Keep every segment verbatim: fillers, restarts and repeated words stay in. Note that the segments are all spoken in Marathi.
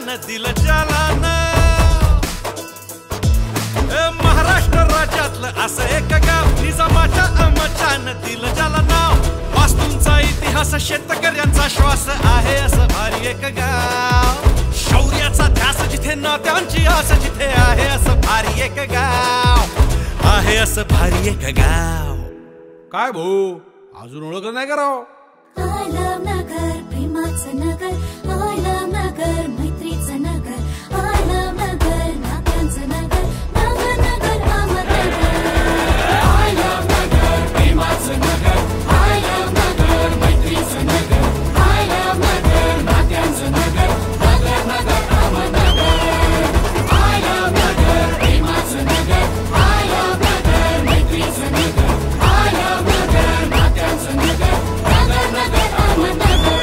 छान दिलं जालान, महाराष्ट्र राज्यातलं असं एक गाव, निजामाच्या अमचान दिलं ज्याला नाव. वास्तूंचा इतिहास, शेतकऱ्यांचा श्वास आहे असं भारी एक गाव. शौर्याचा ध्यास जिथे नात्यांची आस, जिथे आहे असं भारी एक गाव, आहे असं भारी एक गाव. काय भाऊ अजून ओळख नाही करावं? I love नगर, प्रेमाचं नगर. I love नगर, मैत्रीचं नगर. I love नगर, नात्यांचं नगर. नगर नगर अहमदनगर. I love नगर, प्रेमाचं नगर. I love नगर, मैत्रीचं नगर. I love नगर, नात्यांचं नगर. नगर नगर अहमदनगर. I love नगर, प्रेमाचं नगर. I love नगर, मैत्रीचं नगर. I love नगर, नात्यांचं नगर. नगर नगर अहमदनगर.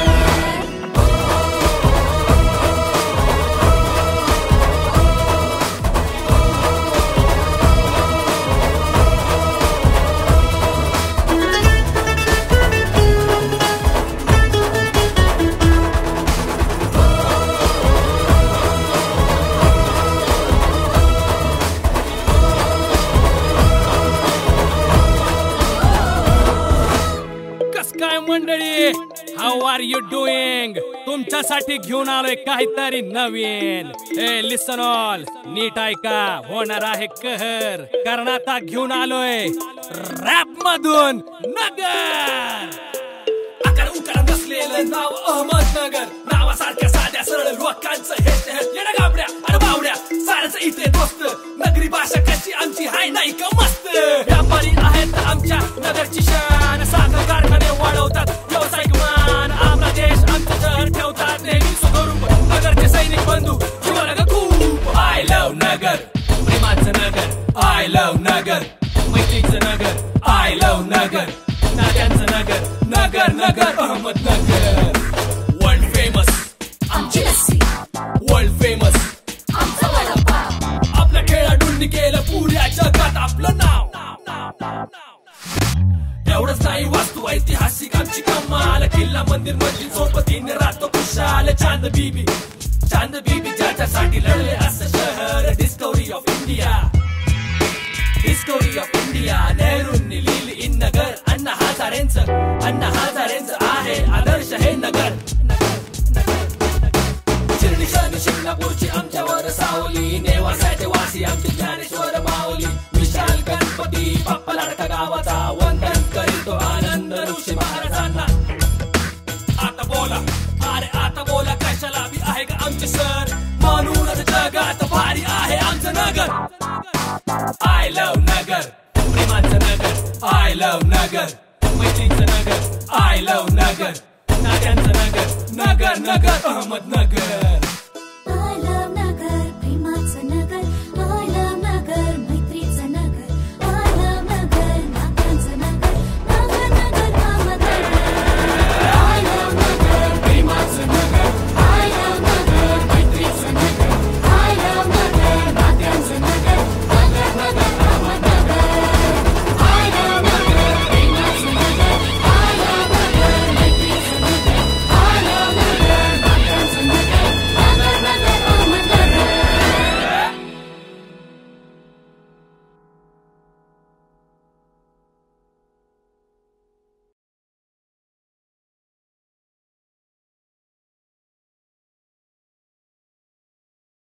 कस काय मंडळी, हाऊ आर यू डुईंग? तुमच्यासाठी घेऊन आलोय काहीतरी नवीन. ए लिसन ऑल, नीट ऐका, होणार आहे कहर. कारण आता घेऊन आलोय रॅप मधून नगर. आकार उकार नसलेलं नाव अहमदनगर, नावासारख्या साध्या सरळ लोकांचं हे शहर. येण्या गाबड्या आणि बावड्या सारच इथे दोस्त. नगरी भाषा कशी आमची हाय नाही का मस्त. व्यापारी आहेत आमच्या नगरची शान, साखर कारखाने वाढवतात व्यावसायिक मान. आपला देश आमचं शहर ठेवतात नेहमी सुखरूप. नगरचे सैनिक बंधू जीवन खूप. आय लव्ह नगर, प्रेमाचं नगर. आय लव्ह नगर, मैत्रीचं नगर. आय लव्ह नगर, नात्यांचं नगर. नगर नगर अहमदनगर. वर्ल्ड फेमस आमची लस्सी, वर्ल्ड फेमस आमचा वडापाव. आपल्या खेळाडूंनी केलं पुऱ्या जगात आपलं नाव. एवढंच नाही, वास्तू ऐतिहासिक आमची कमाल. किल्ला मंदिर मस्जिद सोबतीने राहतो खुशाल. चांद बीबी, चांद बीबी ज्याच्यासाठी लढले असं शहर. Discovery of India, Discovery of India. नेहरूंनी लिहिली इन नगर. अण्णा हजारेंचं, अण्णा हजारेंचं आहे आदर्श हे नगर. शिर्डी शनी शिंगणापूरची आमच्यावर सावली. नेवासाचे वासी आमची ज्ञानेश्वर माऊली. विशाल गणपती बाप्पा लाडका गावाचा. वंदन करीतो आनंद ऋषी महाराजांना. आता बोला, अरे आता बोला, कशाला बी आहे का आमचे सर. म्हणूनच जगात भारी आहे आमचं नगर. आय लव्ह नगर, प्रेमाचं नगर. आय लव्ह नगर, मैत्रीचं नगर. आय लव्ह नगर, नात्यांचं नगर. नगर नगर अहमदनगर.